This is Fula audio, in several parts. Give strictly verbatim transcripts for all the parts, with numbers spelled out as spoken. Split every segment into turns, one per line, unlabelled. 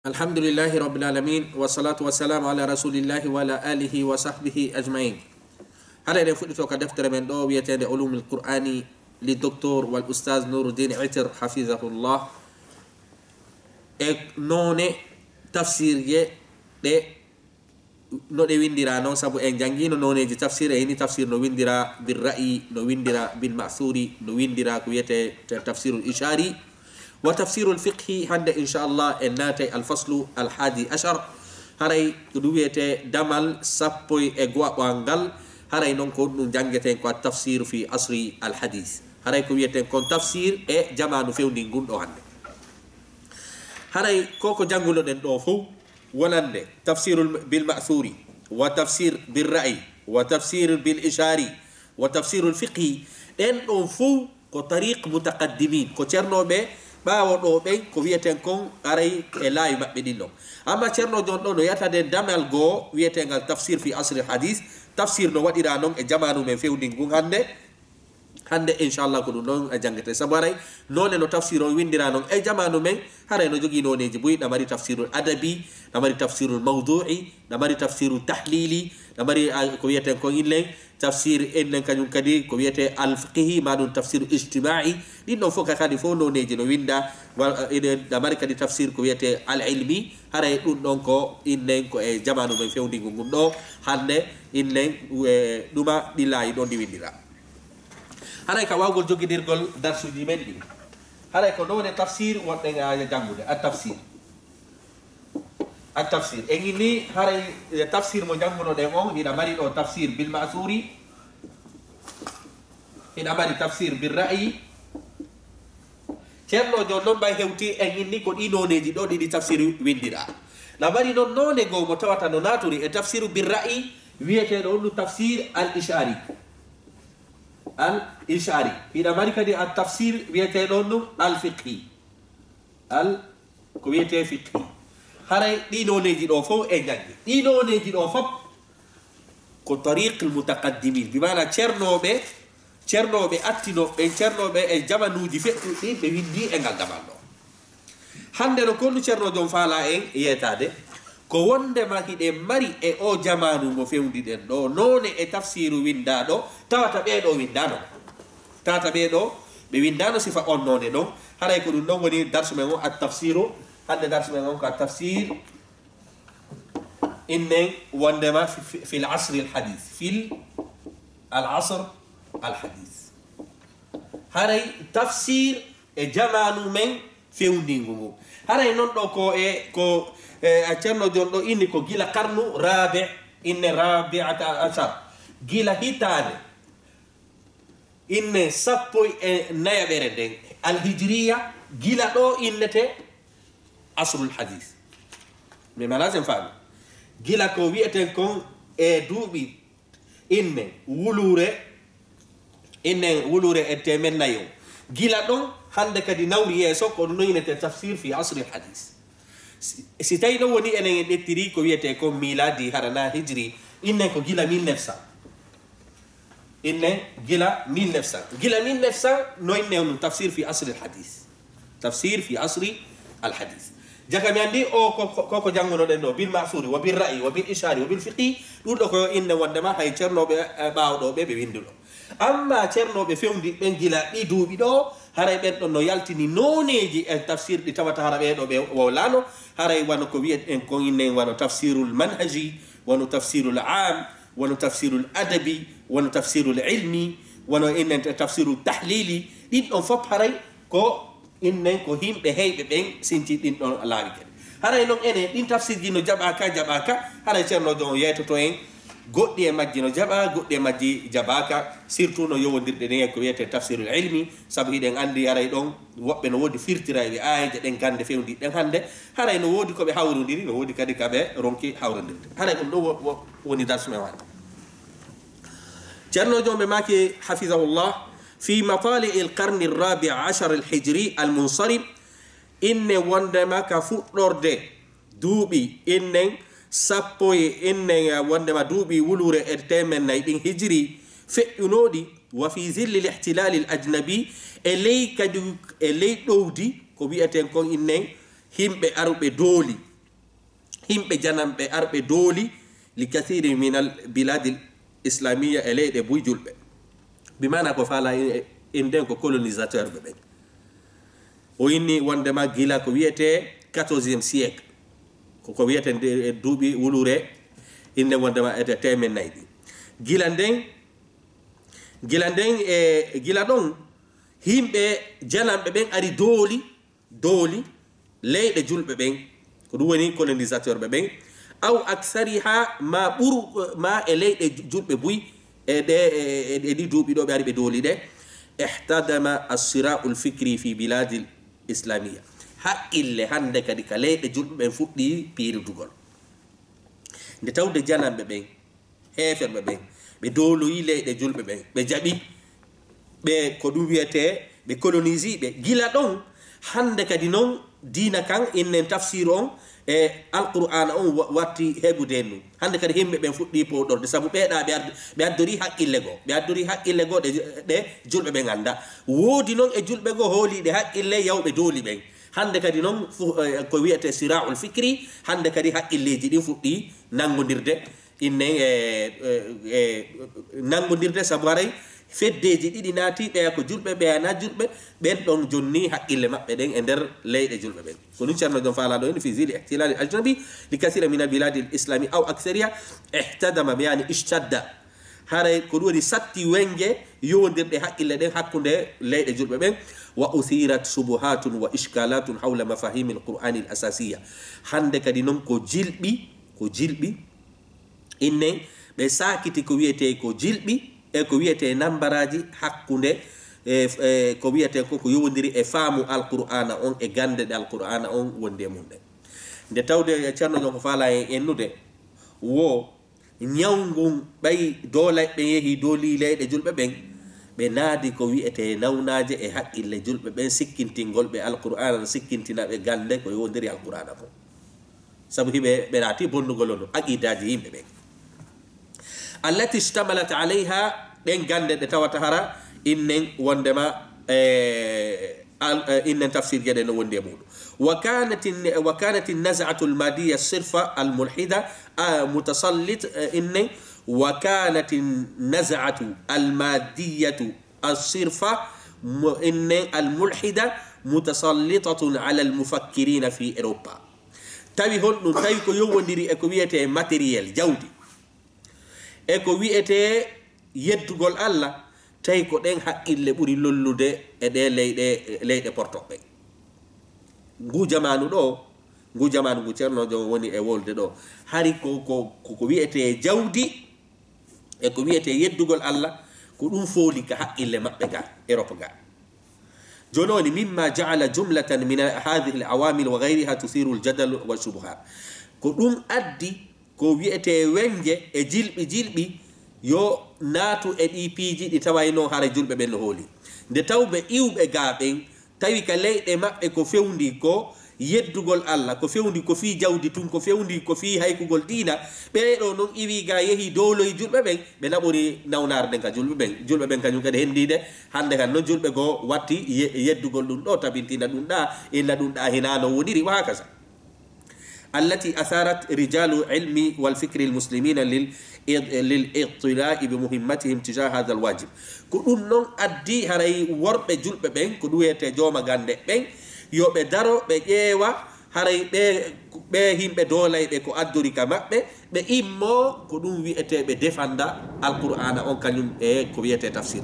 الحمد لله رب العالمين والصلاة والسلام على رسول الله وعلى آله وصحبه أجمعين. هذا يفوت توك دفتر من دو ويتند علوم القرآن للدكتور والأستاذ نور الدين عتر حفظه الله. نوني تفسير de no de windira non sabu en jangino noneji tafsir e ni tafsir no windira bil ra'i no windira bil ma'thuri no windira ko yete tafsirul ishari wa tafsirul fiqhi hande inshallah en natay al faslu al hadi ashar haray ko duwete damal sappo e gwabangal haray non ko dum jangete ko tafsir fi asri al hadith haray ko wiete kon tafsir e jamanu fewndi gundo hande haray koko jangulo den do fu ولند تفسير بالمأثور وتفسير بالرأي وتفسير بالإشاري وتفسير الفقه إن أنفو كطريق متقدمين كترنو به باو دو بين كويتن كون أري لا يمبدينو أما ترنو جون دو يتادن دمال جو ويتن التفسير في أصل الحديث تفسير نو ودي رانون جمانو من فيو دينغون هande hande inshallah ko non jangete sabaray non no tafsiro windira non e jamanu men hare no jogi noneji buy da mari tafsirul adabi da mari tafsirul mawdu'i da mari tafsirul tahlili da mari ko wiete ko ille tafsir en kanyum kadi ko wiete al fiqhi ma dun tafsir ijtima'i din no foka kadi fo noneji no winda da mari kadi tafsir ko wiete al ilmi hare dum don ko innen ko e jamanu men fewndi ngum do hande innen duma dilayi don di windira haray ka wawgol jogidirgol darsuji men ɗi haray ko ɗowne tafsir wonɗe ga jangude a tafsir a tafsir e inni haray tafsir mo jangunoɗen on hiɗa mari ɗo tafsir bil ma'thuri hiɗa mari tafsir bil ra'yi ceernojo noon mbay hewti en inni ko ɗi noneji ɗo ɗiɗi tafsir windira na mari noon none goo mo tawata no naturi e tafsiru bil ra'yi wiyeteɗo on ɗum tafsir al ishari الإشعري إذا مالك دي التفسير بيتلونه الفقهي الكويتي فقهي هاي دي نونيجي دوفو إنجاني دي نونيجي دوفو كطريق المتقدمين بمعنى تشيرنوبي تشيرنوبي أتينو بين تشيرنوبي الجمانو دي فقهي دي بيدي إنجان دمانو هندي نكون تشيرنو فالا إن يتادي ko wonde ma hiɗe mari e o jamanu mo fewdiɗen ɗo none e tafsiru windaɗo tawata ɓeɗo windano tawata ɓeɗo ɓe windano sifa on none ɗon haray ko ɗum ɗon woni darsu men on at tafsiru hande darsu men on ko a tafsir innen wondema fi l asri al hadith fil al asr al hadith haray tafsir e jamanu men fewndingu ngu haray noon ɗo ko e ko a ceerno jon ɗo inni ko gila karnu rabi inne rabiata ashar gila hitande inne sappo e nayaɓere nden alhijriya gila ɗo innete asrul hadith mi malasen faami gila ko wiyeten kon e duuɓi inne wulure inne wulure e temen nayo gila ɗon hande kadi nawri yeeso ko ɗum noyinete tafsir fi asril hadith si tawi ɗon woni enen en ɗettiri ko wiyete ko miladi harana hijri innen ko gila mille neuf cent innen gila mille neuf cent gila mille neuf cent no inne on tafsir fi asri al hadith tafsir fi asri al hadith jaga mi andi o koko jangunoɗen ɗo bil ma'thuri wa bil ra'yi wa bil ishari wa bil fiqhi ɗum ɗo ko inne wondema hay ceernoɓe ɓawɗoɓe ɓe winduɗo amma ceernoɓe fewndi ɓen gila ɗi duuɓi ɗo haray ɓen ɗon no yaltini noneji e tafsir ɗi tawata hara ɓeɗo ɓe wowlano haray wano ko wiyet en ko innen wano tafsirul manhaji wano tafsirul am wano tafsirul adabi wano tafsirul ilmi wano innen tafsirul tahlili ɗin ɗon fof haray ko innen ko himɓe heyɓe ɓen sinti ɗin ɗon laawi kadi haray noon enen ɗin tafsirji no jaɓaka jaɓaka haray ceernojo o yeytoto en goɗɗi e majji no jaɓa goɗɗi e majji jaɓaka surtout no yowodirɗe ɗen ko wiyete tafsirul ilmi saabu hiɗen andi haray ɗon woɓɓe no woodi firtiraɓe ayeje ɗen gande fewndi ɗen hande haray no woodi koɓe hawrodiri no woodi kadi kaɓe ronki hawrodirde haray ɗum ɗo woni darsume wan ceernojo ɓe maki hafizahullah fi matali il qarni rabi achar al hijri al munsarim inne wondema ka fuɗɗorde duuɓi innen sappo e innen wondema duuɓi wulure e temen nayyi ɗin hijri feƴƴunoɗi wa fi zilli l ihtilali l ajnabi e ley kadi e ley ɗowdi ko wiyeten kon innen himɓe aruɓe dooli himɓe janamɓe arɓe dooli li kathiri min al biladi islamia e leyɗe buy julɓe bimana ko faala en nden ko colonisateur ɓe ɓen o inni wondema gila ko wiyete quatorzième siècle koko wiyete e duuɓi wulure inde wondema ete temen nayyi ɗi gila nden gila nden e gila ɗon himɓe janamɓe ɓen ari dooli dooli leyɗe julɓe ɓen ko ɗum woni colonisateur ɓe ɓen aw aksariha ma ɓur ma e leyɗe julɓe buy e ɗe e ɗi duuɓi ɗo ɓe ari ɓe dooli ɗe ihtadama assira'u lfikri fi biladi l islamia haqqille hande kadi ka leyɗe julɓe ɓen fuɗɗi piiridugol nde tawde janamɓe ɓen heeferɓe ɓen ɓe dooloyi leyɗe julɓe ɓen ɓe jaɓi ɓe ko ɗum wiyete ɓe colonisi ɓe gila ɗon hande kadi noon dina kan innen tafsir on e alqur'ana on watti heɓude en ɗum hande kadi himɓe ɓen fuɗɗi poɗorde saabu ɓeeɗa ɓe addori haqqille goo ɓe addori haqqille goo ɗe julɓe ɓen anda woodi noon e julɓe goo hooliɗe haqqille yawɓe dooli ɓen hande kadi noon ko wiyete sira'ul fikri hande kadi haqqilleji ɗin fuɗɗi nangodirde innen e nangodirde saabu haray feddeji ɗiɗi naati ɓeya ko julɓe ɓeya na julɓe ɓen ɗon jonni haqqille maɓɓe ɗen e nder leyɗe julɓe ɓen ko ɗum ceerno jon faalaɗo en fi zili ihtilali ajnabi li kasira min albiladi l islami aw actaria ihtadama ɓe yani ishtadda haray ko ɗum woni satti wenge yowodirɗe haqqille ɗen hakkude leyɗe julɓe ɓen wa uthirat subuhatun wa ishkalatun hawla mafahimi l qur'ani l asasiya hande kadi noon ko jilɓi ko jilɓi innen ɓe sakiti ko wiyete ko jilɓi e ko wiyete nambaraji hakkunde e ko wiyete ko ko yowodiri e faamu alqur'ana on e gande ɗe alqur'ana on wondi e mum ɗen nde tawde ceerno jon ko faala en ennude wo ñawgun ɓayi doolaɓe yeehi dooli leyɗe julɓe ɓen ɓe naadi ko wiyete nawnaje e haqqille julɓe ɓen sikkintingol ɓe alqur'ana sikkintina ɓe gande ko yowodiri alqur'ana on saabu hiɓe ɓe naati bonnugol on aqidaji yimɓe ɓen allati istamalat alayha ɗen gande ɗe tawata hara innen wondema innen tafsir gueɗe no wondi e muɗum wa kanat nazatu almadiya sirfa almulhida mutasallit innen wa kanat nazatu almadiyatu alsirfa innen almulhida mutasallitatun ala almufakkirina fi europa tawi honɗum tawi ko yowodiri e ko wiyete matériel jawdi e ko wiyete yeddugol Allah tawi ko ɗen haqqille ɓuri lollude e ɗe leyɗe leyɗe portoɓe ngu jamanu ɗo ngu jamanu ngu ceerno jo woni e wolde ɗo hari ko ko ko wiyete jawdi e ko wiyete yeddugol Allah ko ɗum fooli ka haqqille maɓɓe ga Europe ga joni woni mimma jaala jumlatan min hadihi al awamil wa gayriha tuthiru al jadal wa shubuhat ko ɗum addi ko wiyete wenge e jilɓi jilɓi yo naatu e ɗi piiji ɗi tawayno hara julɓe ɓen no hooli nde tawɓe iwɓe gaaɓen tawi ka leyɗe maɓɓe ko fewndi ko yeddugol Allah ko fewndi ko fii jawdi tun ko fewndi ko fii haykugol diina ɓeeɗo noon iwi ga yehi dowloye julɓe ɓen ɓe naɓori nawnare nden ka julɓe ɓen julɓe ɓen kañum kadi hendide hande kan noon julɓe goo watti yeddugol ɗum ɗo tabintina ɗum ɗa inna ɗum ɗa hinano woniri wa hakasa التي أثارت رجال علم والفكر المسلمين للاطلاع بمهمتهم تجاه هذا الواجب كون نون أدي هراي ورب جلب بين كدوية جوما غاندي بين يو بدارو بيجيوا هراي بهم بدولاي بكو أدوري كما بي إمو كدون ويأتي بدفندا القرآن أون كنيم كوية تفسير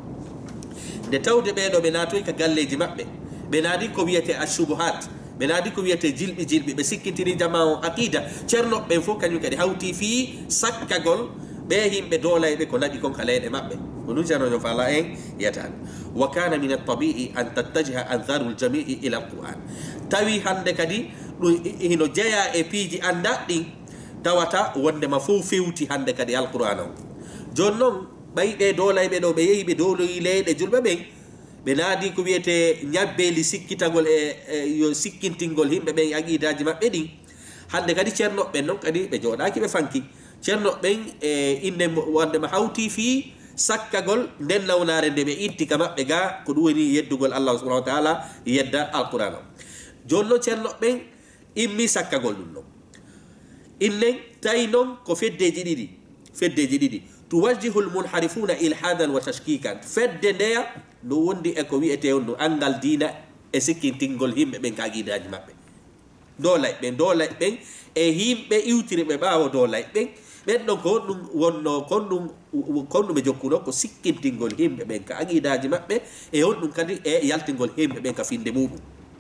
نتاو دي بيدو بناتوي كغالي جمع بي بنادي كوية الشبهات benadi ko wiyete jilbi jilbi be sikkintini jama o aqida cerno ben fo kanyum kadi hawti fi sakkagol be himbe dolaybe ko nadi kon kaleede mabbe ko dum cerno no fala en yata wa kana min at-tabi'i an tattajiha anzaru al-jami'i ila al-Qur'an tawi hande kadi do hino jeya e piiji anda din tawata wonde ma fo fewti hande kadi al-Qur'an o jonnon baybe dolaybe do be yehi be doloyi leede julbe ben ɓe naadi ko wiyete ñabbeli sikkitagol e yo sikkintingol himɓe ɓen aqidaji maɓɓe ɗin hande kadi ceernoɓe noon kadi ɓe jooɗaki ɓe fanki ceernoɓen e inde wondema hawti fi sakkagol nden nawnare nde ɓe itti ka maɓɓe ga ko ɗum woni yeddugol Allah subhanahu wa taala yedda alquran o joni noon ceernoɓen immi sakkagol ɗum ɗon إنن تاينون كفد جديدي فد جديدي توجه المنحرفون إلحادا وتشكيكا فد نيا نو وندي أكوي أتيون نو أنغال دينا أسكين تنقل هم بين كاجيدا جماعة دولاي بين دولاي بين أهم بيوتري بباو دولاي بين بين نو كون ونو كون كون مجوكونو كو سكين تنقل هم بين كاجيدا جماعة أهون نو كذي يال تنقل هم بين كفين دمو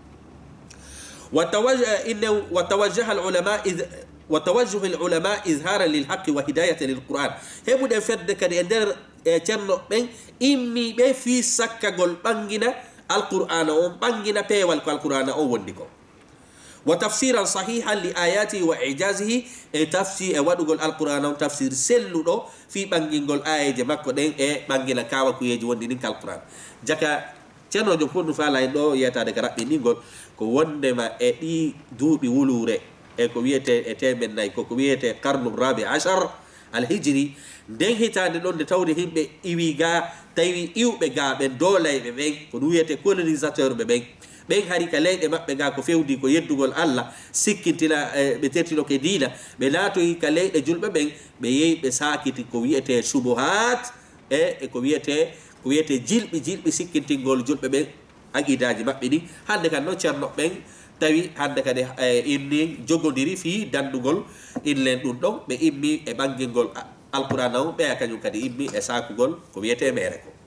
وتوجه إنه وتوجه العلماء إذ وتوجه العلماء إظهارا للحق وهداية للقرآن هم دفد كده اندر تشرنو بين إمي بي في سكة قول بانجنا القرآن أو بانجنا بي والقرآن أو وندكو وتفسيرا صحيحا لآياته وإعجازه تفسير ودقول القرآن أو تفسير سلو في بانجين قول آية جماكو دين بانجنا كاوا كويجي وندين كالقرآن جاكا تشرنو جمهور نفعلا يدو يتادك رأي نينقول كو وندما إدي دوبي ولوري eko wiyete e temen nayi koko wiyete qarnu rabi ashar alhijri nden hitande ɗon nde tawde himɓe iwi ga tawi iwɓe ga ɓen dolayɓe ɓen ko ɗum wiyete colonisateur ɓe ɓen ɓen hari ka leyɗe maɓɓe ga ko fewdi ko yeddugol Allah sikkintina ɓe tertino ke diina ɓe naatoyi ka leyɗe julɓe ɓen ɓe yehi ɓe sakiti ko wiyete subuhat e ko wiyete ko wiyete jilɓi jilɓi sikkintingol julɓe ɓen aqidaji maɓɓe ɗi hande kan noon ceerno ɓen tawi hande kadi inni jogodiri fi dandugol inlen ɗum ɗon ɓe immi e ɓangilgol alquran o ɓeya kañum kadi immi e sakugol ko wiyete mere ko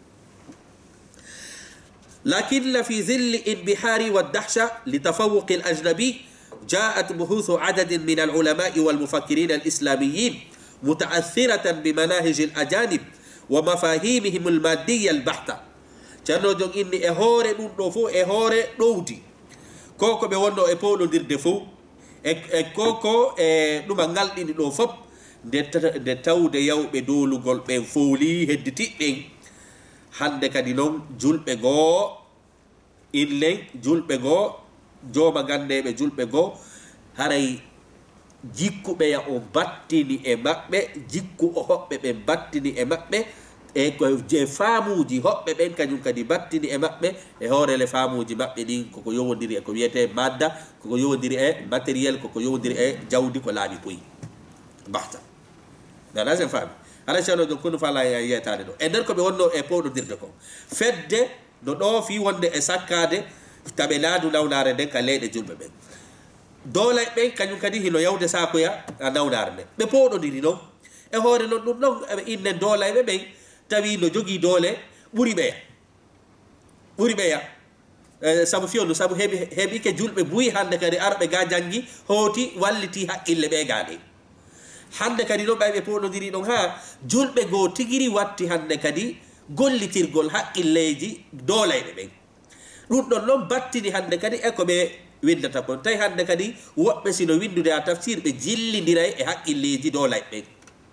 lakinna fi zilli inbihari waddahsha litafawuqi alajnabi جاءت بحوث عدد من العلماء والمفكرين الإسلاميين متأثرة بمناهج الأجانب ومفاهيمهم المادية البحتة جانو جون إني إهوري نوفو إهوري نودي koko be wonno e powɗodirde fof e koko e ɗuma ngalɗini ɗo fof nde tawde yawɓe dolugol ɓen fowli hedditiɓɓen hande kadi noon julɓe goo inlen julɓe goo jooma gandeɓe julɓe goo haray jikkuɓeya o battini e maɓɓe jikku o hoɓɓe ɓe battini e maɓɓe e ko je faamuji hoɓɓe ɓen kañum kadi battini e maɓɓe e hoorele faamuji maɓɓe ɗin koko yowodiri e ko wiyete madda koko yowodiri e matériel koko yowodiri e jawdi ko laaɓi poyi bahta nana sen faami ala ceerno jon kono fala yeytade ɗo e nder koɓe wonno e powɗodirde ko fedde no ɗo fi wonde e sakkade taɓe laadu nawnare nden ka leyɗe julɓe ɓen doolay ɓen kañum kadi hino yawde sakoya a nawnare nden ɓe powɗodiri noon e hoore noon ɗum ɗon eɓe innen doolayɓe ɓen tawi no jogii doole ɓuri ɓeya ɓuri ɓeya sabu fiyonno sabu heɓi heɓike julɓe buyi hande kadi arɓe ga janggi hooti walliti haqqille ɓe gaɗe hande kadi ɗon ɓayɓe powɗodiri ɗon ha julɓe goo tigiri watti hande kadi gollitirgol haqqilleji doolayɓe ɓen ɗum ɗon noon battini hande kadi e ko ɓe windata kon tawi hande kadi woɓɓe sino windude a tafsir ɓe jillidiray e haqqilleji doolayɓe ɓen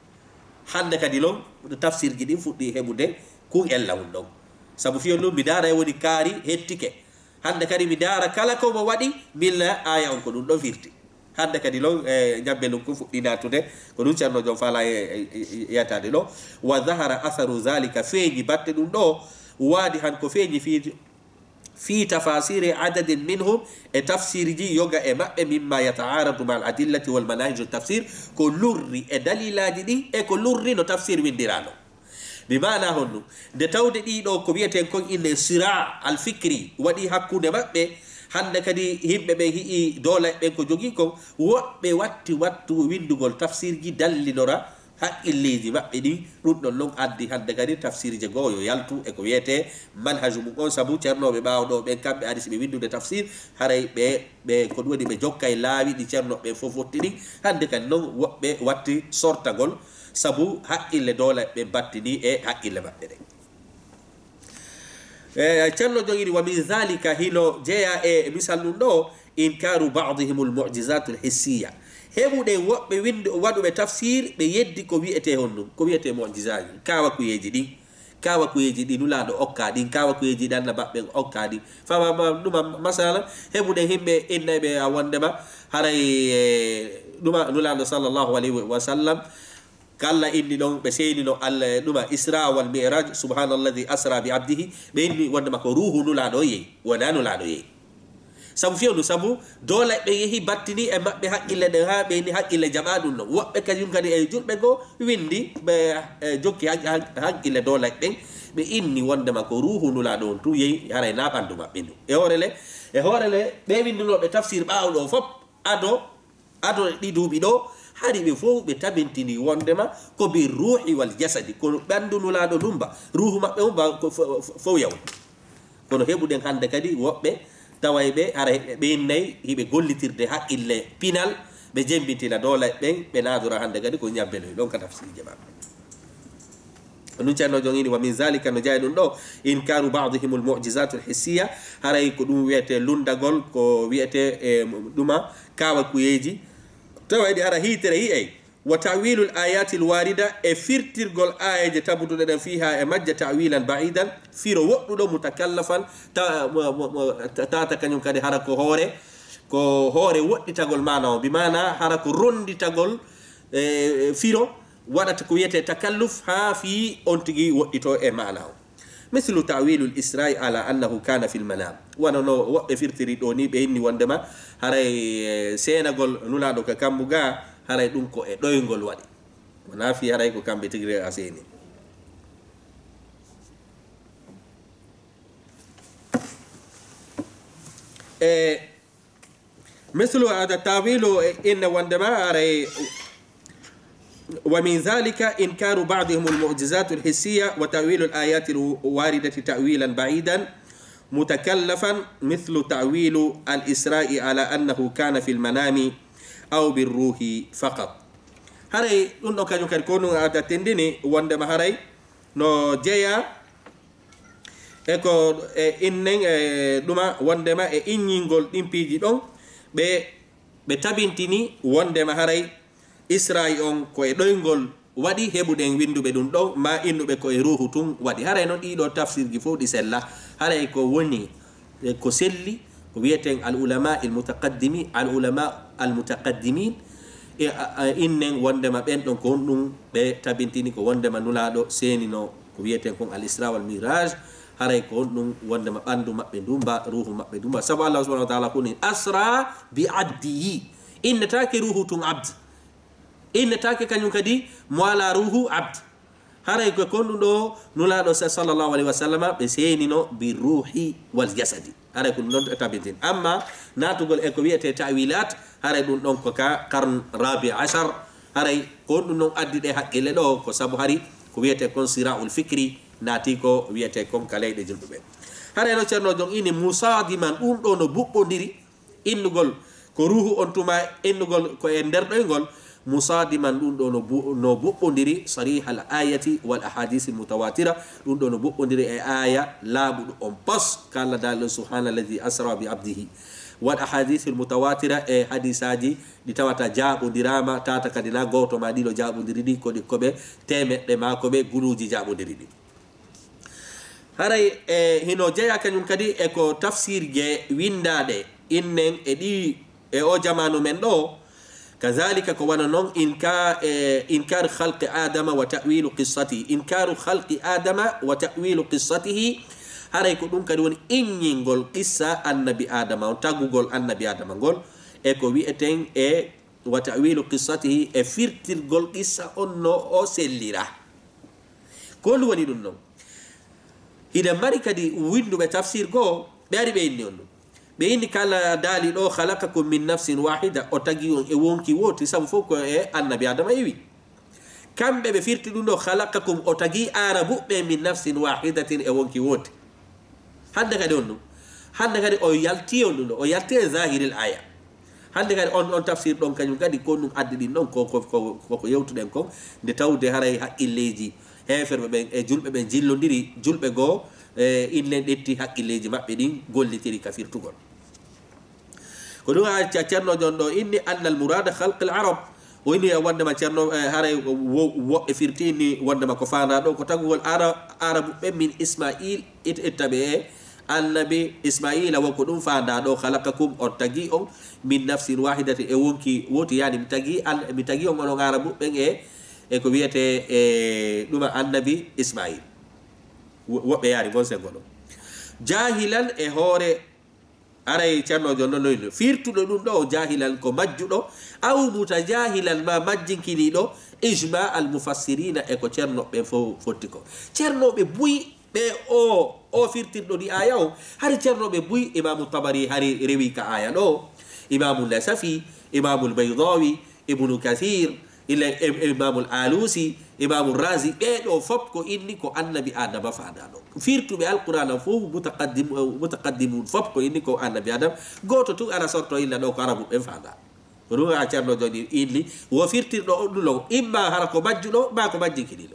hande kadi noon tafsir ji ɗin fuɗɗi heɓude kun ella mum ɗon sabu fiyon ɗum mi daara e woni kaari hettike hande kadi mi daara kala komo waɗi milla aya on ko ɗum ɗon firti hande kadi noon e ñambe ɗum ko fuɗɗi natude ko ɗum ceerno jom fala yeytade ɗo wa dahara atharu zalika feeñi batte ɗum ɗo waadi han ko feeñi fi في تفاسير عدد منهم تفسير جي يوغا إما مما يتعارض مع الأدلة والمناهج التفسير كلوري دليل دي e كلوري no تفسير من ديرانو بمعنى هنو de tawde ɗi ɗo ko wiyeten kon inne sira al fikri waɗi hakkude maɓɓe hande kadi himɓe ɓe hi'i doole ɓen ko jogii kon woɓɓe watti wattu windugol tafsir ji dallinora haqqilleji maɓɓe ɗi ɗum ɗon noon addi hande kadi tafsir je goo yo yaltu e ko wiyete manhaju mum on sabu ceernoɓe ɓawɗo ɓen kamɓe adi si ɓe windude tafsir haray ɓe ɓe ko ɗum waɗi ɓe jokka e laawi ɗi ceernoɓe fof wotti ɗin hande kadi noon woɓɓe watti sortagol sabu haqqille doole ɓe battini e haqqille maɓɓe ɗen e ceerno jogiri wa min dhalika hino jeeya e misal ɗum ɗo inkaru badihim al mu'jizat al hissiya heɓuɗe woɓɓe winde waɗuɓe tafsir ɓe yeddi ko wiyete hon ɗum ko wiyete mojisaji kawa kuyeji ɗin kawa kuyeji ɗi nulaɗo okka ɗin kawa kuyeji ɗanna maɓɓe okka ɗin famama ɗuma masala heɓuɗe himɓe innaɓe a wondema haray ɗuma nulaɗo sallllahu alayhi wa sallam kala inni ɗon ɓe seynino allah ɗuma isra wal miraj subhanalladhi asra bi abdihi ɓe inni wondema ko ruhu nulaɗo yeyi wona nulaɗo yeyi sabu fewnu sabu dola be yehi battini e mabbe hakkille de ha be ni hakkille jaba dum no wobbe kanyum kadi e julbe go windi be jokki hakkille dola be be inni wonde mako ruhu nula don tu yehi haray na bandu mabbe ni e horele e horele be winduno be tafsir baawdo fop ado ado di dubi do hari be fo be tabintini wondema ko bi ruhi wal jasadi ko bandu nula do dumba ruhu mabbe umba fo yaw kono heɓuɗen hande kadi woɓɓe tawayɓe ara ɓe nayi hiɓe gollitirde haqqille pinal ɓe jembintina doole ɓen ɓe nadora hande kadi ko ñabbenoy ɗon ka tafsirije maɓɓe ɗum ceerno jon ini wa min zalika no jayi ɗum ɗo inkaru badihim l mujisatu l hissiya haray ko ɗum wiyete lundagol ko wiyete e ɗuma kawa kuyeji tawayɗi ara hitere yiyey wa tawilu l ayati l warida e firtirgol ayaje tabuduɗe ɗen fiha e majja tawilan baidan firo woɗɗuɗo mutakallafan tata kañum kadi hara ko hoore ko hoore woɗɗitagol mana o bimana hara ko ronditagol e firo waɗata ko wiyete takalluf ha fi on tigui woɗɗito e mana o mislu tawilu l israi ala annahu kana fi l manam wona no woɓɓe firtiri ɗo ni ɓe hinni wondema haray senagol nulaɗo ka kambu ga haray ɗum ko e ɗoygol waɗi wona fi haray ko kamɓe tigre a seeni e mislu hada tawilu inna wondema haray ومن ذلك إنكار بعضهم المعجزات الحسية وتأويل الآيات الواردة تأويلا بعيدا متكلفا مثل تأويل الإسراء على أنه كان في المنام أو بالروح فقط. هاي نو كانوا كانوا هذا تندني وندم هاي نو جيا إكو إنن دوما وندم إنينغول إمبيجي دون ب بتابينتيني وندم هاي Israel on ko e doygol wadi hebuden windube dum do ma indube ko e ruhu tun wadi haray non di do tafsir gi fo di sella haray ko woni ko selli ko wieten al ulama al mutaqaddimi al ulama al mutaqaddimin e innen wonde ma ben don ko dum be tabintini ko wonde ma nulado senino ko wieten kon al isra wal miraj haray ko dum wonde ma bandu mabbe dumba ruhu mabbe dumba sabu Allah subhanahu wa ta'ala kuni asra bi abdihi inna taki ruhu tun abd inna take kanyum kadi moala ruhu abd haray ko kondu do nulaado sallallahu alaihi wasallam be senino bi ruhi wal jasadi haray ko non tabitin amma natugol e ko wiete ta'wilat haray dum don ko ka qarn rabi ashar haray kondu non addi de hakkile do ko sabu hari ko wiete kon siraul fikri nati ko wiete kon kaleyde julbe haray no cerno don ini musadiman dum do no bubbodiri innugol ko ruhu on tuma innugol ko e der doygol مصادما دون نو بوبونديري صريح الايه والاحاديث المتواتره دون نو بوبونديري ايه لا بود اون باس قال دال سبحان الذي اسرى بعبده والاحاديث المتواتره اي حديثاجي دي تاواتا جابو ديراما تاتا كدينا غوتو ما ديلو جابو ديريدي كودي كوبي تيمه دي ما كوبي غلوجي جابو ديريدي haray e hino jeya kanyum kadi e ko tafsir je windade innen e di e o jamanu men do كذلك كوانا نون إنكار إنكار خلق آدم وتأويل قصته إنكار خلق آدم وتأويل قصته هذا يكون كدون إن ينقل قصة النبي آدم وتقول النبي آدم نقول إكو بيتين إيه وتأويل قصته إفرتر قل قصة أنه أسلرة كل وني دون إذا مريكا دي ويندو بتفسير جو بيري بيني أنه بين كلا دالي لو خلقكم من نفس واحدة أتجيون إيونكي ووتي سامفوكو إيه النبي آدم أيوي كم بفيرت دون خلقكم أتجي عربو من نفس واحدة إيونكي ووتي هذا كده هذا كده أو يلتيون أو يلتي ظاهر الآية هذا كده أن أن تفسير دون كانوا كده يكونوا عددين دون كو كو كو كو يوتو دينكم نتاو دهاري إلليجي هفر بين جل بين جيلو ديري جل بيجو إنن إتي حق إلليجي ما بيدين قول لتري كفير تقول كلها تشرنا جندو إني أن المراد خلق العرب وإني وندما تشرنا هاري وفيرتيني وندما كفانا دو كتقول العرب عرب من إسماعيل إتبعه النبي إسماعيل وكدوم فانا دو خلقكم أرتجيهم من نفس واحدة أونكي ووتي يعني متجي متجيهم من العرب من إيه كبيرة دوما النبي إسماعيل وبياري بوسه كلو جاهلا إهوري aray ceerno jon non noyno firtuɗo ɗum ɗo o jahilan ko majjuɗo aw mutajahilan ma majjinkiniɗo ijma al mufassirina e ko ceernoɓe fo fotti ko ceernoɓe buy ɓe o o firtirɗo ɗi aya o hari ceernoɓe buy imamu tabari hari rewi ka aya ɗo imamu lasafi imamu lbaydawi ibnu kathir ila imamu alusi imamu razi ɓeɗo fop ko inni ko annabi adama faadaɗo firtuɓe alqur'ana fof mutaqaddim mutaqaddimun fop ko inni ko annabi adama goto tun ara sorto illa ɗo ko arabu ɓen faada ko ɗum a ceerno joni inni wo firtirɗo on ɗulo imma hara ko majjuɗo ma ko majjinkiniɗo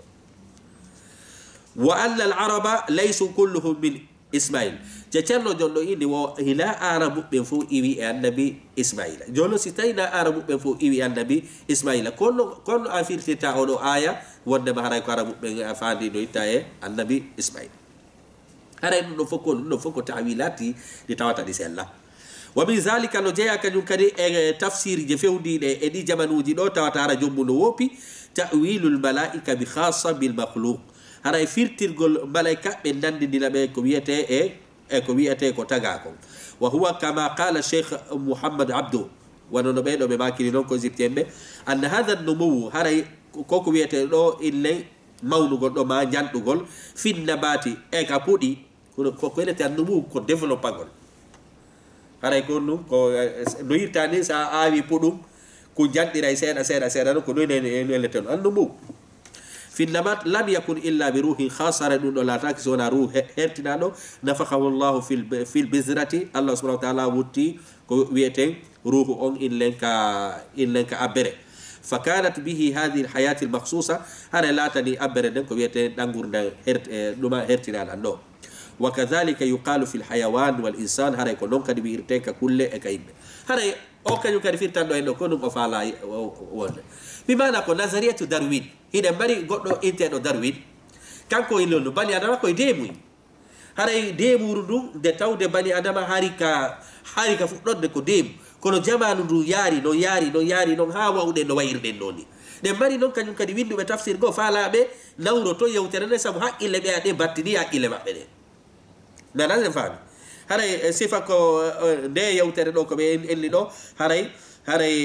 wa anna al araba laysu kulluhum min ismail je ceerno jon ɗo inni wo hila arabu ɓen fof iwi e annabi ismaila jono si tawina arabu ɓen fof iwi annabi ismaila kono kono a firtirta oɗo aya wondema haray ko arabu ɓen a fandi no itta e annabi ismail haray ɗum ɗo fof ko ɗum ɗo fof ko tawilati ɗi tawata ɗi sella wa min zalika no jeeya kañum kadi e tafsir je fewdiɗe e ɗi jamanuji ɗo tawata hara jommu no woppi ta'wilul malaika bi khassa bil makhluq haray firtirgol malaika ɓe nandidina ɓe ko wiyete e e ko wiyete ko taga ko wa huwa kama qala cheikh mouhammad abdou wanono ɓeɗo ɓe makini noon ko egyptien ɓe anna hada nomowu haray koko wiyete ɗo ille mawnugol ɗo ma janɗugol finnabati e ka puɗi ko welete nomowu ko développagol haray ko ɗum ko no yirtani sa awi puɗum ko janɗiray seeɗa seeɗa seeɗa no ko noyne welete no annomowu finnamat lam yakun illa bi ruhin khasara ɗum ɗo laataki sowona ruh hertinaɗo nafakahu llahu fil bisrati allah subahana wa taala wutti ko wiyeten ruhu on inlen ka inlen ka abbere fa kanat bihi hadihi lhayati lmahsusa hara laatani abbere nden ko wiyeten ɗangurda ɗuma hertinaɗan ɗo wa kadhalika yuqalu fi lhayawan wal insan haray ko noon kadi wiirte ka kulle e ka yimɓe haray o kañum kadi firtanɗo en ɗo ko ɗum o faala wonde mi mana ko nazariyatu darwin hiɗen mbari goɗɗo inteɗo darwin kanko e lolno bani adama koye deemuy haray deemuru ndun nde tawde bani adama haari ka haari ka fuɗɗorde ko deemu kono jamanu ndu yaari noon yaari noon yaari noon ha wawɗen no wayirɗen ɗo ni ɗen mbari noon kañum kadi winduɓe tafsir goo faalaɓe nawroto yewtere nde saabu haqqille ɓe aɗe battini haqqille maɓɓe ɗe nanan en faami haray sifa ko nde yewtere ɗo ko ɓe elli ɗo haray haray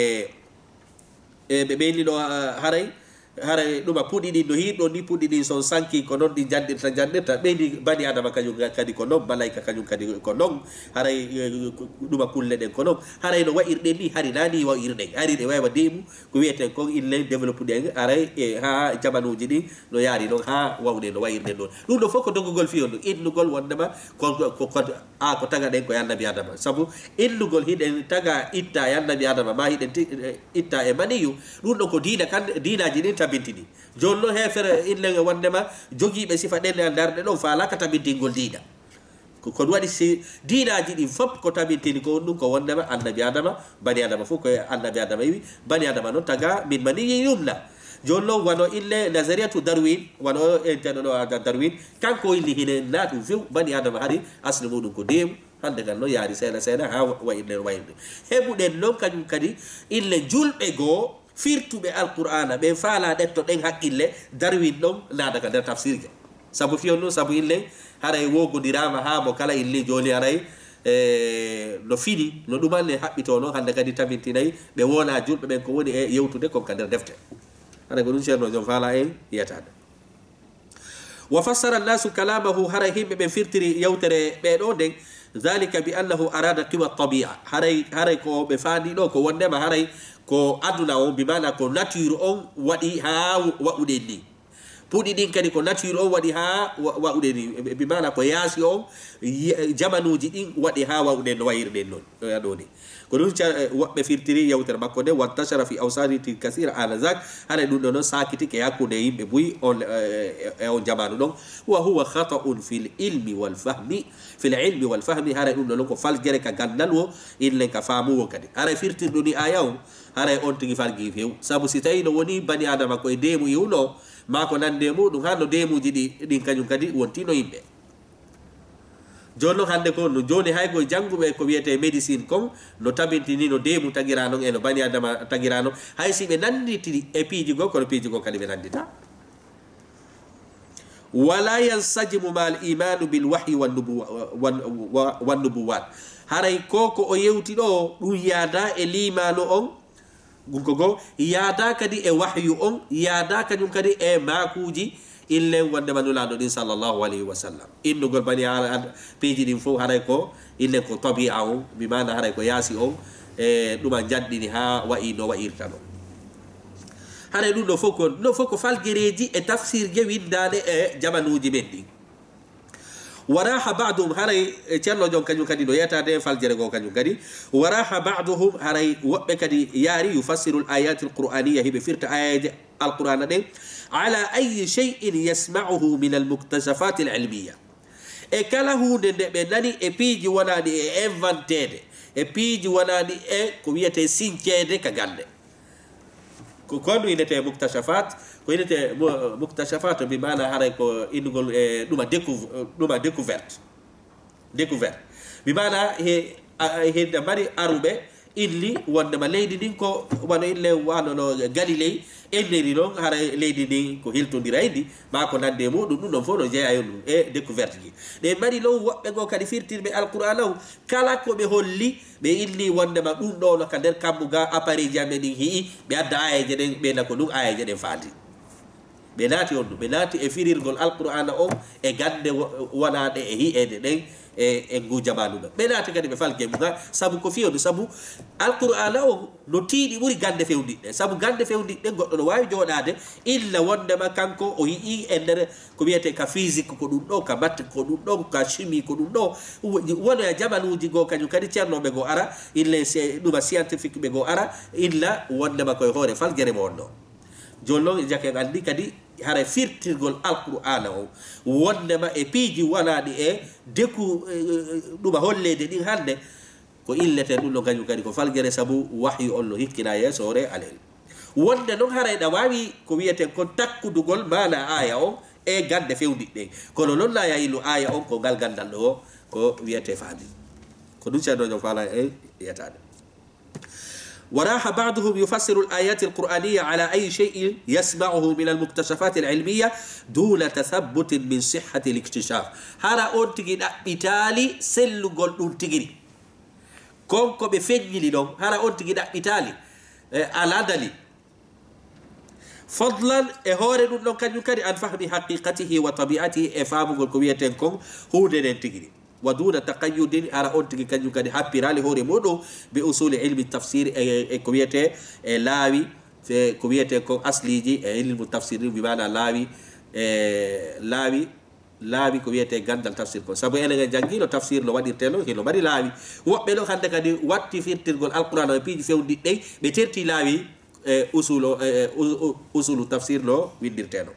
ɓe ɓeyni ɗo haray haray ɗuma puɗɗi ɗin no hiɗɗo ni puɗɗi ɗin son sanki ko noon ɗi janɗirta janɗirta ɓeyni bani adama kañum kadi ko noon malayka kañum kadi ko noon haray ɗuma kulle ɗen ko noon haray no wayirɗen ni hari nani wayirɗen ari ɗe wawa demu ko wiyeten kon ille développe ɗen aray e ha jamanuji ɗin no yaari noon ha wawde no wayirɗen ɗon ɗum ɗo fof ko doggugol fiyon ɗum innugol wondema ko a ko taga ɗen ko yannabi adama saabu innugol hiɗen taga itta yannabi adama ma hiɗen itta e maniyu ɗum ɗon ko diina kan diinaji ɗin tabintini joni noon hefere inne wondema jogiiɓe sifa ɗen e darɗe ɗon falaka tabintingol diina ko ɗum waɗi si diinaji ɗin fof ko tabintini ko ɗum ko wondema annabi adama bani adama fof koye annabi adama wi bani adama noon taga min mani yumna joni noon wano ille nazariatu darwin wano enteɗo ɗo darwin kanko illi hine na ɗum few bani adama hari asli muɗum ko deemu hande gan noon yaari seeɗa seeɗa ha wayirɗen wayirde heɓuɗen noon kañum kadi ille julɓe goo firtuɓe alqur'ana ɓe faala ɗetto ɗen haqqille darwin ɗon naada ka nder tafsirje saabu fiyon ɗum saabu illen haray wogodirama ha mo kala illi joni aray e no fini no ɗumanne haɓɓito noon hande kadi tabintinayi ɓe wona julɓe ɓen ko woni e yewtude kon ka nder defte haɗa ko ɗum ceerno jom faala en yiyatade wa fassara nnasu kalamahu haray himɓe ɓen firtiri yewtere ɓeɗo nden dhalika bi annahu arada qiwa tabia haray haray ko ɓe faandi ɗo ko wondema haray ko aduna on bimana ko nature on waɗi ha waɗuɗen ni puɗi ɗin kadi ko nature on waɗi ha waɗuɗen ni bimana ko yaasi on jamanuji ɗin waɗi ha waɗuɗen no wayirɗen noon ɗo ni ko ɗum woɓɓe firtiri yewtere makko nde wantachara fi awsaniti kasira anazak haɗa ɗum ɗo noon sakitike hakkude yimɓe buyi on e on jamanu ɗon wa huwa khata'un fil ilmi wal fahmi fil ilmi wal fahmi haɗa ɗum ɗo noon ko faljere ka gandal wo illen ka famuwo kadi haɗa firtirɗo ni aya on haray on tigi falgi few saabu si tawi no woni bani adama koye deemu iwno ma ko nande muɗum ha no deemuji ɗi ɗin kañum kadi wontino yimɓe joni noon hande ko no joni hay koye jangguɓe ko wiyete médecine kon no tabintini no deemu tagira noon e no bani adama tagira noon hay si ɓe nanditiri e piiji go kono piiji go kadi ɓe nandita wala yansajimu ma al imanu bil wahyi wannubuwat haray koko o yewti ɗo ɗum yaada e limano on gunko go yaada kadi e wahyu on yaada kañum kadi e makuji illen wonde manulaɗo ɗin sallllahu alayhi wa sallam innugol bani piiji ɗin fof haray ko illen ko tabia on bimana haray ko yaasi on e ɗuma jaɗɗini ha wayi no wayirta ɗo haray ɗum ɗo fof ko ɗum ɗo fof ko falgereji e tafsir je windade e jamanuji men ɗin waraha baduhum haray ceerno jon kañum kadi no yetade faljere go kañum kadi waraha baduhum haray woɓɓe kadi yaari yufassiru l ayati l qur'aniya hiɓe firta ayaji alqur'ana ɗen ala ayi cheyin yasmauhu min almuktasafat al ilmiya e kala hunde nde ɓe nani e piiji wonaɗi e inventede e piiji wonaɗi e ko wiyete sincede ka gande ko kono inete muktasafat ko inete muktasafat bi mana haray ko indugol e ɗuma ɗuma découverte découverte bi mana he hede mari aruɓe illi wondema leydi ndin ko wano ille wanono galiley enneri noon hara leydi ndin ko hiltodiraydi ma ko nande muɗum ɗum ɗon fof no jeeya yon ɗum e découverte ji ɗe mari low woɓɓe goo kadi firtirɓe alqouran o kala ko ɓe holli ɓe illi wondema ɗum ɗo no ka nder kammuga appareil ji amen ɗin hii ɓe adda ayaje ɗen ɓeyna ko ɗum ayaje ɗen faati ɓe naati on ɗum ɓe naati e firirgol alqour'ana on e gande wonaɗe e hi'ede ɗen e e ngu jamanuɗo ɓe naati kadi ɓe falke muga saabu ko fiyode saabu alqour'ana o no tiiɗi ɓuuri gande fewdiɗɗe saabu gande fewdiɗɗe goɗɗo no wawi joɗade illa wondema kanko o yii e nder ko wiyete ka physique ko ɗum ɗo ka matte ko ɗum ɗo ka chimie ko ɗum ɗo wona e jamanuji goo kañum kadi ceernoɓe goo ara illa ɗuma scientifique ɓe goo ara illa wondema koye hoore falguere mo on ɗo joni noon jake andi kadi hara firtirgol alqur'ana o wondema e piiji wonaɗi e deku ɗuma hollede ɗin hande ko illete ɗum ɗo kañum kadi ko falguere saabu wahyu on no hikkina yesore alel wonde noon haray ɗa wawi ko wiyeten ko takkudugol mana aya on e gande fewdiɗɗe kono noon la yayillu aya on ko ngal gandal ɗo o ko wiyete faami ko ɗum ceernojo fala e yetade وراح بعضهم يفسر الآيات القرآنية على أي شيء يسمعه من المكتشفات العلمية دون تثبت من صحة الاكتشاف هرا أنتجي بتالي سلو قول أنتجي كونكو بفنجلي لهم هرا أنتجي بتالي على دلي فضلا هوري نون كان يكري عن فهم حقيقته وطبيعته إفهام الكوية كون هو دين ودون تقيد على أنتج كان يكاد حبيرالي هوري مودو بأصول علم التفسير كويته لاوي في كويته كون أصليجي علم التفسير بمعنى لاوي لاوي لاوي كويته غندال تفسير كون سابو أنا جانجيلو تفسير لو وادي تلو هيلو بدي لاوي وقبلو خانده كادي واتي في ترغول القرآن بيجي في ودي دي بترتي لاوي أصول أصول التفسير لو ويدير تلو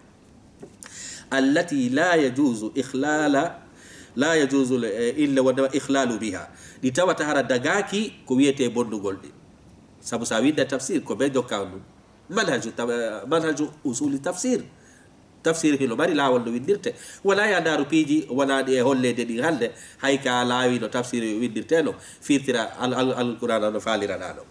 التي لا يجوز إخلال لا يجوز إلا ودما إخلال بها لتوا تهرا دغاكي كويته بوندغول دي سابو ساويد التفسير كو بيدو كانو منهج منهج اصول التفسير تفسير هلو ماري لا ولو وينديرته ولا يا دارو بيجي ولا دي هولede دي هالde هايكا لاوي دو تفسير وينديرتeno فيرترا القران فاليرا نانو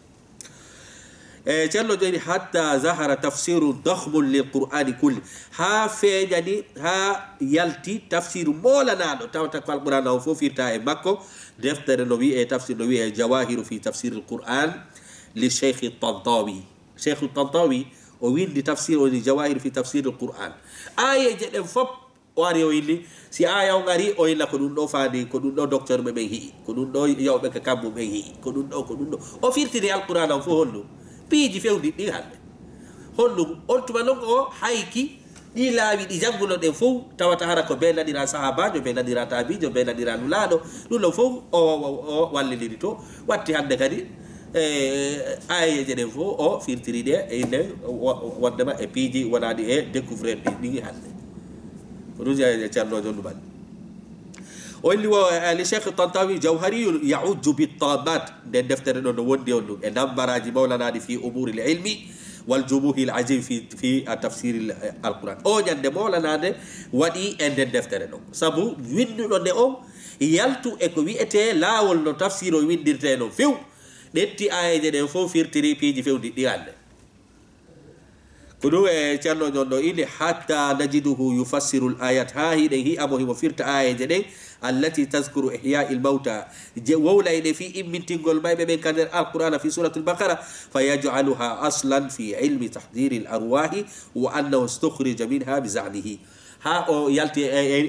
جلو جاني حتى ظهر تفسير ضخم للقرآن كله ها في جاني ها يلتي تفسير مولانا تاو تقوى القرآن أو فو فيرتا مكو دفتر نووي تفسير نووي جواهر في تفسير القرآن للشيخ الطنطاوي شيخ الطنطاوي وين دي تفسير ودي جواهر في تفسير القرآن آية جد فب واري ويلي سي آية وغاري او إلا كدون دو فادي كدون دو دكتور مبهي كدون دو يو بك كامو مبهي كدون دو كدون دو او فيرتي دي القرآن أو فو هلو piiji fewɗi hande honɗum on tuma noon o hayki ɗi laawi ɗi jannguno ɗen fof tawata hara ko be naɗira sahabajo be naɗira tabijo be naɗira nulaɗo ɗum ɗon fof o o wallidiri to watti hande kadi e ayeje ɗen fof o firtiri ɗe e inde wondema e piiji wonaɗi e découvrir ɗi ɗi hande ko ɗum ceernojo ɗuman واللي هو لشيخ الطنطاوي جوهري يعج بالطامات ده دفتر انه ودي انه نمبراج مولانا في امور العلم والجموه العجيب في في تفسير القران او نده مولانا ده ودي ان دفتر انه سابو ويندو ده او يالتو اكو ويته لاول نو تفسير وينديرتنو فيو دتي ايجه ده فو فيرتري بيجي فيو دي ديال كدو تشارلو جوندو إلي حتى نجده يفسر الآيات هاي هي أبو هي مفيرت آية جدي التي تذكر إحياء الموتى وولا إلي في إمن تنقل ما بين كان القرآن في سورة البقرة فيجعلها أصلا في علم تحضير الأرواح وأنه استخرج منها بزعمه ها أو يلتي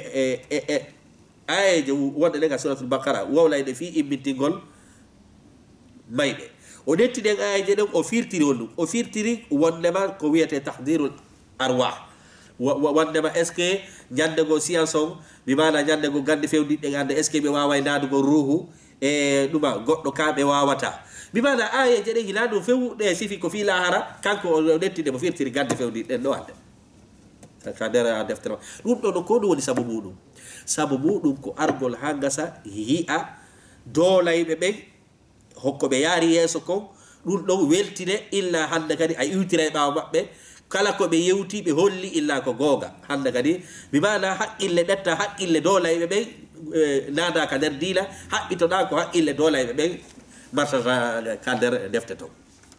آية ولا سورة البقرة وولا إلي في إمن تنقل ما يبي o netti den ayaje den o firtiri wonɗum o firtiri wondema ko wiyete tahdirul arwah wondema est ce que ñande go science on mi mana ñande go gande fewdiɗɗe gande est ce que ɓe wawa nadugo ruhu e ɗuma goɗɗo ka ɓe wawata mi mana ayaje ɗen hila ɗum fewɗe sifi ko fi lahara kanko o nettide mo firtiri gande fewdiɗɗen ɗo hande ka nder deftere ɗum ɗo ɗo ko ɗum woni sabu muɗum sabu muɗum ko argol ha gasa hi'a dolayɓe ɓen hokko be yaari yeso ko dum do weltine illa hande kadi ay iwtira e baaw mabbe kala ko be yewti be holli illa ko goga hande kadi bi bana haqqille detta haqqille dolaybe be nada ka der dila haqqito da ko haqqille dolaybe be marsa ka der defte to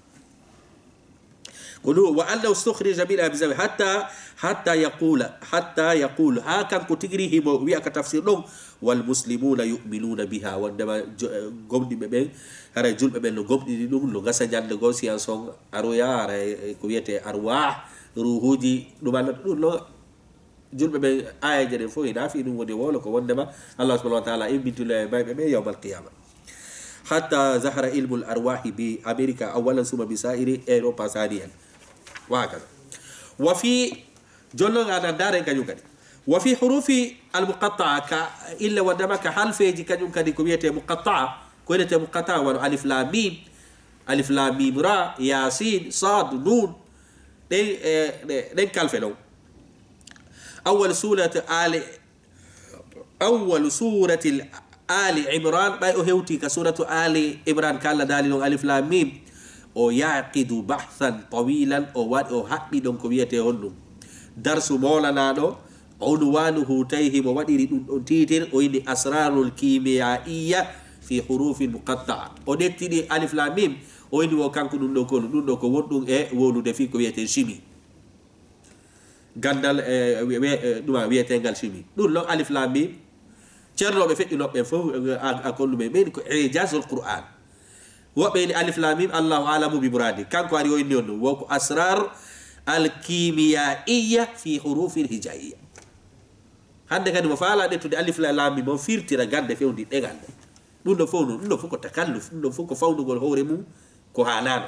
قلوا وأنه استخرج منها بزاوية حتى حتى يقول حتى يقول هاكم كتجريه وياك تفسير لهم والمسلمون يؤمنون بها وعندما قمني بمن هذا جل بمن لو قمني لهم لو غسل جند غوسي أنصون أرويا هذا كويته أرواح روحي نبالة لو جل بمن آية جل فوق نافي نو ودي والله وعندما الله سبحانه وتعالى يبيت له بمن يوم القيامة حتى ظهر علم الأرواح بأمريكا أولا ثم بسائر أوروبا ثانيا وهكذا وفي جلون على دار كجوكدي وفي حروف المقطعة إلا ودمك حرف يجي كجوكدي كويته مقطعة كويته مقطعة والألف لام ميم ألف لام ميم را ياسين صاد نون دين دين كالفلو أول سورة آل أول سورة آل عمران ما هوتي كسورة آل عمران كان دالي ألف لام ميم o yaqidu bahthan tawilan o wad o habbi don ko wiete hondum darsu molana do unwanuhu tayhi mo wadiri dum don titir o indi asrarul kimiyaiya fi hurufin muqatta'a o dettidi alif lam mim o indi wo kanko dum do ko dum do ko wondum e wolude fi ko wiete chimie gandal e dum wiete gal chimie dum lo alif lam mim cerno be feddi no be fo akollu be be ko ijazul qur'an وبين ألف لام ميم الله أعلم بمراده كان كواري وينيون وكو أسرار الكيميائية في حروف الهجائية هذا كان مفعول ده تدي ألف لام ميم فيرتي رجال ده فيهم دي تجال نون فونو نون فوكو تكلف نون فوكو فاونو قول هوريمو كهانان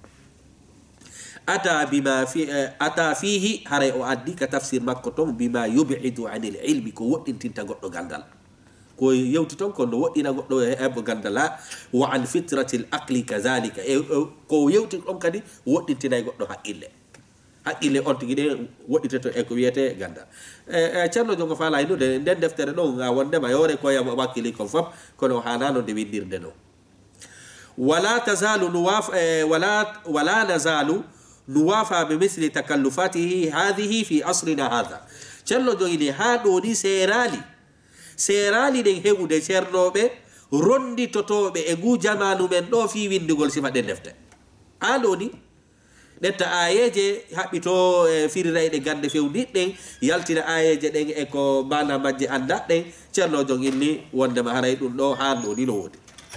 أتى بما في أتى فيه هراي أؤدي كتفسير مكتوم بما يبعد عن العلم كوت انت تقول قال ko yewtiton ko no wodina goddo e ebo gandala wa an fitratil aqli kazalika e ko yewti on kadi wodintina goddo haqqille haqqille on tigi de woditeto e ko wiete ganda e cerno jongo faala ino de den deftere do nga wonde ma yore ko ya wakkili ko fop kono hanano de windirde no wala tazalu nuwaf wala wala nazalu nuwafa bi misli takallufatihi hadhihi fi asrina hadha cerno jongi ni ha do ni serali serali den hebude cernobe rondi totobe e gu jamanu men do fi windigol sifa den defte aloni detta ayeje habito e firirayde gande fewdidde yaltina ayeje den e ko bana majje anda den cerno jongilni wonde ma haray dum do hando ni no wodi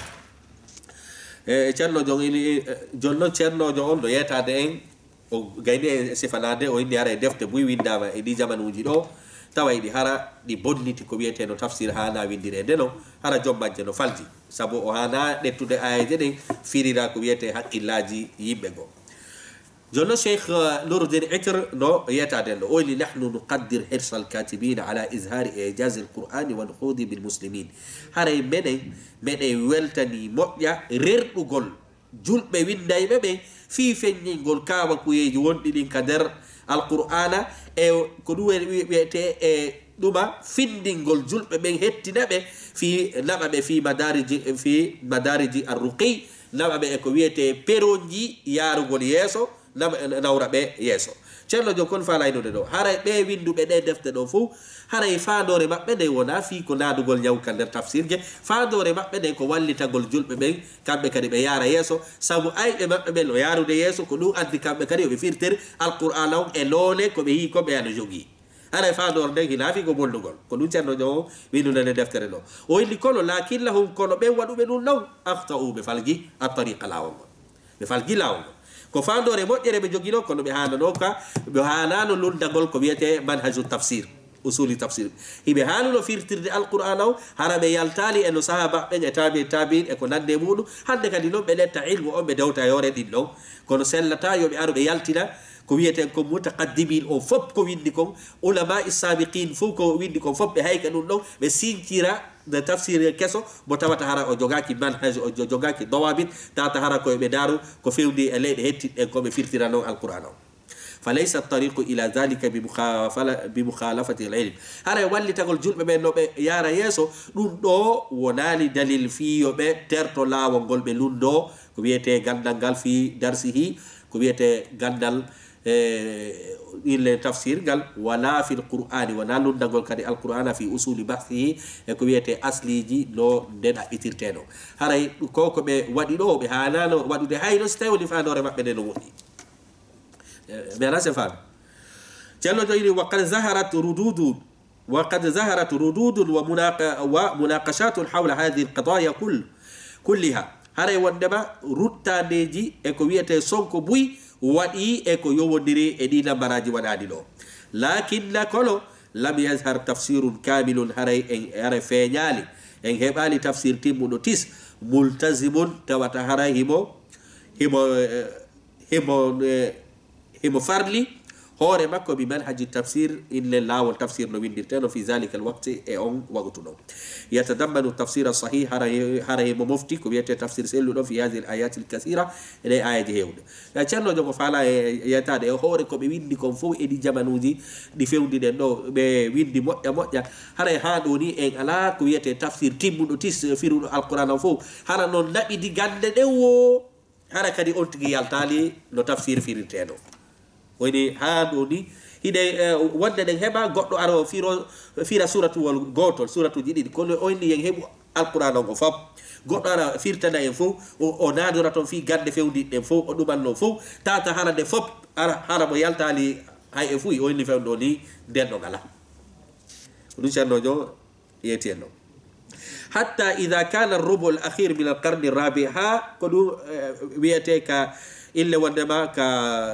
e cerno jongilni jonno cerno jo on do yetade en o gayde sifanade o indi haray defte buy windama e di jamanuji do taway di hara di bonniti ko wiete no tafsir hana windire deno hara jombajje no falji sabo o hana dettude ayaje de firira ko wiete haqqillaji yimbe go جل الشيخ نور الدين عتر نو يتعدل أولي نحن نقدر حرص الكاتبين على إظهار إعجاز القرآن والخوض بالمسلمين هاي مني مني ولتني مؤيا رير نقول جل بين دايما في فين نقول كاوا كوي جون دين كدر القرآن أو كدوه بيته دوما فين نقول جل بين هتنا في نما في مدارج في مدارج الرقي nama ɓe eko wiyete peronji yarugol yeeso nawra ɓe yeeso. ceerno jom kon falaynude ɗo haray ɓe winduɓe ɗe defte ɗo fo haray fandore maɓɓe nde wona fi ko nadugol ñawka nder tafsirje fandore maɓɓe nde ko wallitagol julɓe ɓen kamɓe kadi ɓe yaara yeeso saabu ayɓe maɓɓe ɓen no yarude yeeso ko ɗum addi kamɓe kadi yoɓe firtir alqur'ana on e loone koɓe yi koɓe ano jogui haray fandore nden hina fi ko bollugol ko ɗum ceerno jom windude nde deftere ɗo o inni kono lakinnahum kono ɓen waɗuɓe ɗum naw ahta'u ɓe falgi a tariqa lawol ngol ɓe falgi lawol ngol ko fandore moƴƴere ɓe jogino kono ɓe hanano ka ɓe hanano lundagol ko wiyete manhaju tafsir usuli tafsir hiɓe hanuno firtirde alqur'an o hara ɓe yaltali eno sahaba ɓen e tabi tabin e ko nande muɗum hande kadi noon ɓe ɗetta ilmu on ɓe dewta yore ɗin ɗon kono sellata yoɓe aru ɓe yaltina ko wiyeten ko mutaqaddimin o fop ko windi kon ulama isabiqin fof ko windi kon fop ɓe hayka ɗum ɗon ɓe sincira de tafsir keso bo tawata hara o jogaki manhaj o jogaki dawabit tata hara koye ɓe daru ko fewndi e leyɗe hettiɗen koɓe firtira noon alqur'an o falaysa tariqu ila dhalika bimukhalafati alilm haray wallitagol julɓe ɓen no ɓe yara yeeso ɗum ɗo wonani dalil fiyoɓe terto lawol ngol ɓe lundo ko wiyete gandal ngal fi darsihi ko wiyete gandal ille tafsir ngal wala fi alqur'ani wona lundagol kadi alqur'ana fi usuli bahsihi e ko wiyete asliji no nden ɗaɓɓitirteɗo haray ko ko ɓe waɗi ɗo ɓe hanano waɗude hayno so tawi woni fandore maɓɓe nde no woɗɗi mi ana se faami ceerno jo ini waqad zaharat rududun وقد ظهرت ردود ومناقشات حول هذه القضايا كل كلها هاي وندما رتانيجي اكو ويته سونكو بوي وادي اكو يوندري ادينا براجي ودادي دو لكن لا كولو لم يظهر تفسير كامل هاي هاي فينيالي en heɓali tafsir timmuɗo tis multasimun tawata hara himo himo himo himo farli hoore makko bi manhaji tafsir ille lawol tafsir no windirteno fi zalika alwaqti e on waqtu ɗo yatadammanu tafsira sahih hara himo mofti ko wiyete tafsir selluɗo fi hadihi al ayati al kathira ene ayaji hewde ya ceernojo ko faala e yetade e hoore ko ɓe windi kon fof eɗi jamanuji ɗi fewdiɗen ɗo ɓe windi moƴƴa moƴƴa hara ha ɗo ni en ala ko wiyete tafsir timmuɗo tis firuɗo alquran o fof hara noon naɓidi gande ɗen wo hara kadi on tigi yaltali no tafsir firirteɗo woni ha ɗo ni hiɗe wonde ɗen heɓa goɗɗo aro firo fira suratuwol gotol suratuji ɗiɗi kono on ni yen heɓu alquran o fof goɗɗo ara firtana en fof o nadora toon fi gande fewdiɗen fof o ɗumanno fof tata hara nde fof ara hara mo yaltali hay e fuy on ni fewɗo ni nden ɗo ngala ɗum ceernojo yeti en ɗo hatta ida kana rubu l akhir min alqarni rabi ha ko ɗum wiyete ka ille wondema ka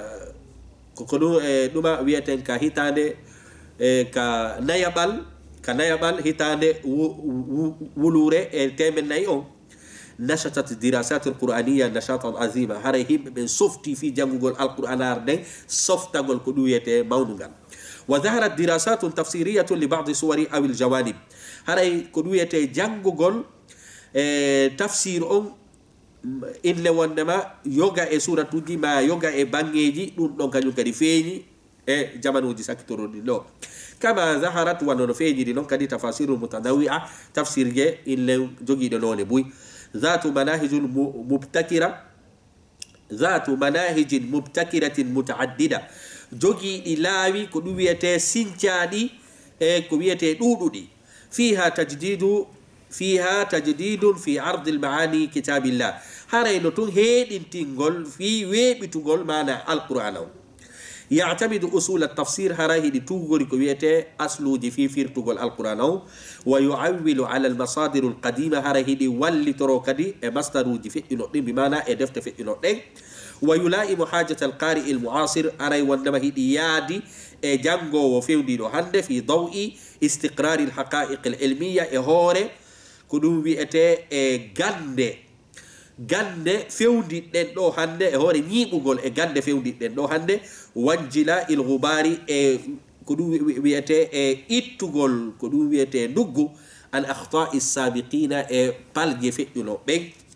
ko ɗum e ɗuma wiyeten ka hitande e ka nayaɓal ka nayaɓal hitande wulure e temen nayyi on nashatat dirasat alqur'aniya nashatan azima haray himɓe ɓen softi fi janngugol alqur'anar nden softagol ko ɗum wiyete mawnugal wa daharat dirasatun tafsiriyatun li badi suwari aw il jawanib haray ko ɗum wiyete janngugol e tafsir on ille wondema yoga e suratuji ma yoga e bangeji ɗum ɗon kañum kadi feeñi e jamanuji sakkitoroɗi ɗo kama zaharat wannono feeñiɗi noon kadi tafasiru mutadawia tafsir je ille joguiɗo none buy zatu manahijul mubtakira zatu manahijin mubtakiratin mutaaddida joguiɗi laawi ko ɗum wiyete sincaɗi e ko wiyete ɗuɗuɗi fiha tajdidu فيها تجديد في عرض المعاني كتاب الله هاي نتون هيدين تنقل في ويبتقول معنى القرآن يعتمد أصول التفسير هاي دي تقول كويته أصل في فير تقول القرآن ويعول على المصادر القديمة هاي دي واللي تروكدي مصدر في نقطين بمعنى ادفت في نقطين ويلائم حاجة القارئ المعاصر هاي وانما هي يادي جانغو وفيودي هند في ضوء استقرار الحقائق العلمية هوري ko ɗum wiyete e gande gande fewdiɗɗen ɗo hande e hoore ñiɓugol e gande fewdiɗɗen ɗo hande wanjila il gubari e ko ɗum wiyete e ittugol ko ɗum wiyete nduggu al akhtai sabiqina e palje feƴƴuno ɓen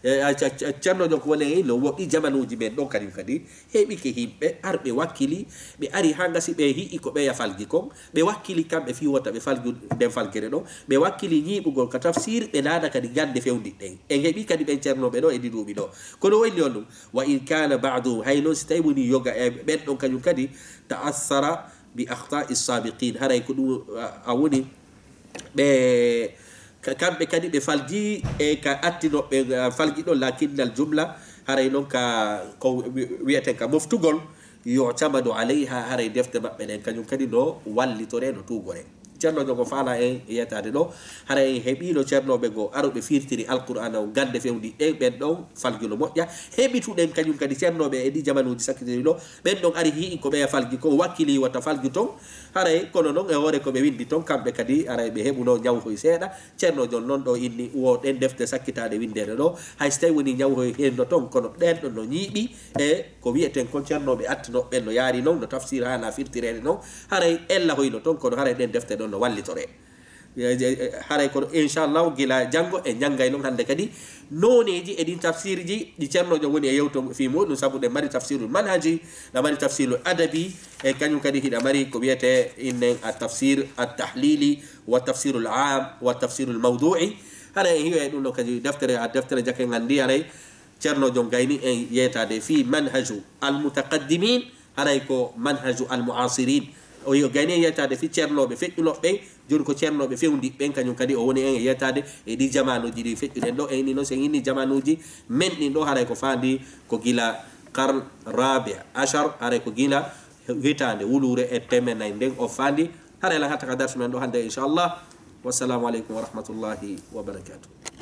ceerno jon ko woni no woɗɗi jamanuji men ɗon kadi kadi heɓi ke himɓe arɓe wakkili ɓe ari ha gasi ɓe hi'i ko ɓe ya falgi kon ɓe wakkili kamɓe fi wota ɓe falgu nden falguere ɗon ɓe wakkili ñiɓugol ka tafsir ɓe naada kadi gande fewdiɗɗen en heɓi kadi ɓen ceernoɓe ɗo e ɗi duuɓi ɗo kono wayli on ɗum wa in kana ba'dum hay noon si tawi woni yoga e ɓen ɗon kañum kadi ta'assara bi akhta'i sabiqin haray ko ɗum a woni ɓe kamɓe kadi ɓe falji e ka attinoɓe falji ɗon lakinnal jumla haray noon ka ko wiyeten ka moftugol yo camado alayha haray defte maɓɓe ɗen kañum kadi no wallitore no tugore ceernojo ko faala en yetade ɗo hara en heeɓino ceernoɓe go aroɓe firtiri alqur'ana o gande fewndi ɗen ɓen ɗon falgilo moƴƴa heɓituɗen kañum kadi ceernoɓe e ɗi jamanuji sakkitiri ɗo ɓen ɗon ari hii ko ɓeya falgi ko wakkili watta falgi ton haray kono noon e hoore koɓe windi ton kamɓe kadi aray ɓe heɓuno ñawhoy seeɗa ceernojon noon ɗo inni wo ɗen defte sakkitade windede ɗo hay so tawi woni ñawhoy henno ton kono ɗen ɗon no ñiiɓi e ko wiyeten kon ceernoɓe attinoɓe ɓen no yaari noon no tafsir hana firtirede noon haray ella hoyno ton kono haray ɗen defte ɗon no wallitore haray kono inchallahu gila janngo e janngay noon hannde kadi noneji e ɗin tafsir ji ɗi ceernojo woni e yewto fi muɗum sabu ɗe mari tafsirul manhaji ɗa mari tafsirul adabi e kañum kadi hiɗa mari ko wiyete innen a tafsir al tahlili wa tafsirul am wa tafsirul mawdu'i hara en hiwa e ɗum ɗo kadi deftere a deftere jakengal ndi haray ceernojo gayni en yeytade fi manhaju al mutaqaddimin haray ko manhaju al muasirin o yo gayni yeytade fi ceernoɓe feƴƴunoɓe joni ko ceernoɓe fewndi ɓen kañum kadi o woni en e yeytade e ɗi jamanuji ɗi feƴƴuɗen ɗo eni noon sen inni jamanuji men ɗin ɗo haray ko fandi ko gila qarn rabi achar haray ko gila hitande wulure e temenayi nden o fandi haray la hatta ka darsu men ɗo hande inchallah wassalamu aleykum wa rahmatullahi wa barakatuh